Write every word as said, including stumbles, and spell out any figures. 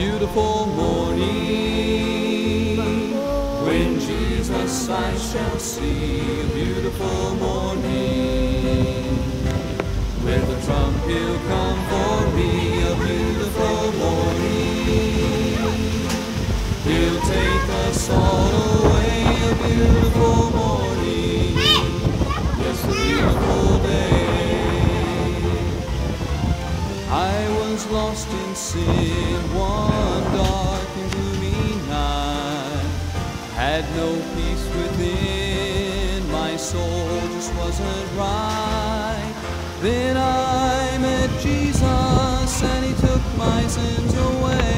beautiful morning, when Jesus I shall see. A beautiful morning, with a trump he'll come for me. A beautiful morning, he'll take us all away. A beautiful morning, yes, a beautiful day. I was lost in sin one dark and gloomy night, had no peace within, my soul just wasn't right. Then I met Jesus and he took my sins away.